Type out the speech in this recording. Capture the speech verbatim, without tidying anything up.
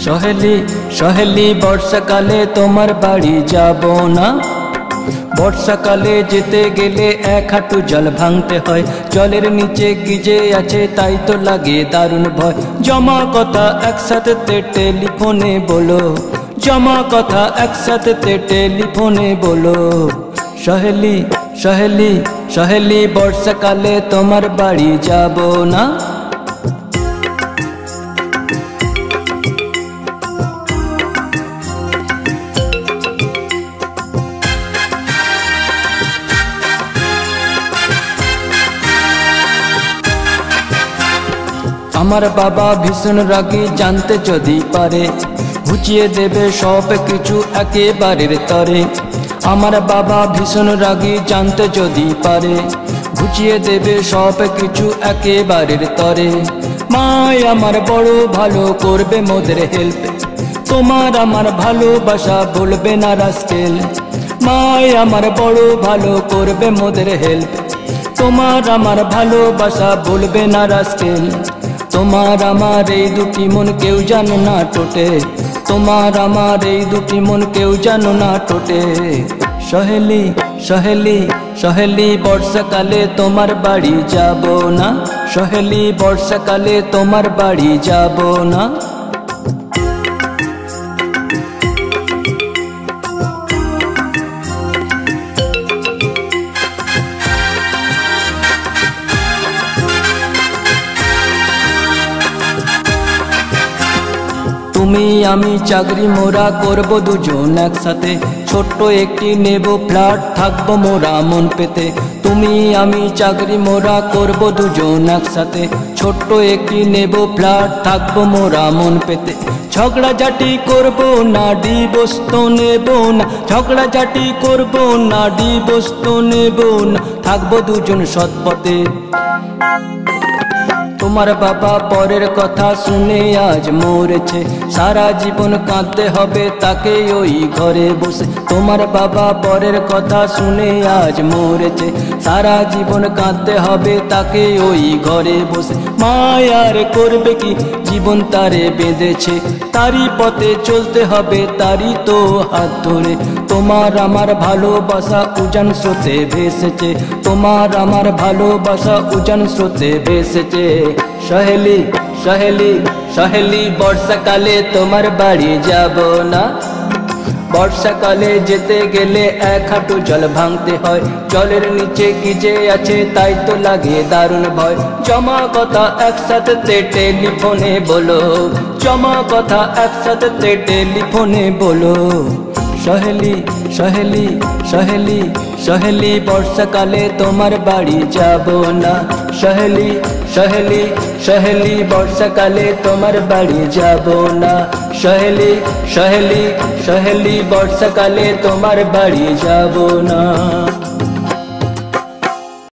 सहेली सहेली बर्षाकाले तोमार बाड़ी जाबो ना। बर्षाकाले जेते गेले एक हाटू जल भांगते हय, जलेर नीचे गिजे आछे ताई तो लागे दारुण भय। जमा कथा एकसाथे टेलिफोने बोलो, जमा कथा एकसाथे टेलिफोने बोलो। सहेली सहेली सहेली बर्षाकाले तोमार बाड़ी जाबो ना। आमार बाबा भीषण रागी जानते जदि पारे, घुचिए देबे सब किछु एकेबारेर तरे। आमार बाबा भीषण रागी जानते जदि पारे, घुचिए देबे सब किछु एकेबारेर तरे। माय आमार बड़ो भालो करबे मोদের हेल्प, तोमार आमार भालोबासा बोलबे ना रास्केल। माय आमार बड़ो भालो करबे मोদের हेल्प, तोमार आमार भालोबासा बोलबे ना रास्केल। तोमार आमार এই দুটি মন কেউ জানো না টোটে, तोमार आमार এই দুটি মন কেউ জানো না টোটে। सहेली सहेली सहेली बर्षाकाले तोमार बाड़ी जाबो ना। सहेली बर्षाकाले तोमार बाड़ी जाबो ना। তুমি আমি চাকরি মোরা করব দুজন একসাথে, ছোট্ট একটি নেব ফ্ল্যাট থাকবো মোরা মন পেতে। তুমি আমি চাকরি মোরা করব দুজন একসাথে, ছোট্ট একটি নেব ফ্ল্যাট থাকবো মোরা মন পেতে। ঝগড়া ঝাঁটি করব না, ডিভোর্স তো নেব না। ঝগড়া ঝাঁটি করব না, ডিভোর্স তো নেব না। থাকবো দুজন সৎ পথে। তোমার বাবা পরের কথা শুনে আজ মরেছে, সারা জীবন কাঁদতে হবে তাকে ওই ঘরে বসে। তোমার বাবা পরের কথা শুনে আজ মরেছে, সারা জীবন কাঁদতে হবে তাকে ওই ঘরে বসে। মায়ার করবে কি, জীবন তারে বেঁধেছে, তারই পথে চলতে হবে তারই তো হাত ধরে। তোমার আমার ভালোবাসা উজান স্রোতে ভেসেছে, তোমার আমার ভালোবাসা উজান স্রোতে ভেসেছে। सहेली सहेली सहेली बर्षाकाले तोमार बाड़ी जाबो ना। बर्षाकाले जेते गेले एक हाटू जल भांगते हय, जलेर नीचे गिजे आछे ताई तो लागे दारुण भय। जमा कथा एकसाथे टेलिफोने बोलो, जमा कथा एकसाथे टेलिफोने बोलो। सहेली सहेली सहेली सहेली बर्षाकाले तोमार बाड़ी जाबो ना। सहेली सहेली सहेली बर्षाकाले तोमार बाड़ी जाबो ना। सहेली सहेली सहेली बर्षाकाले तोमार बाड़ी जाबो ना।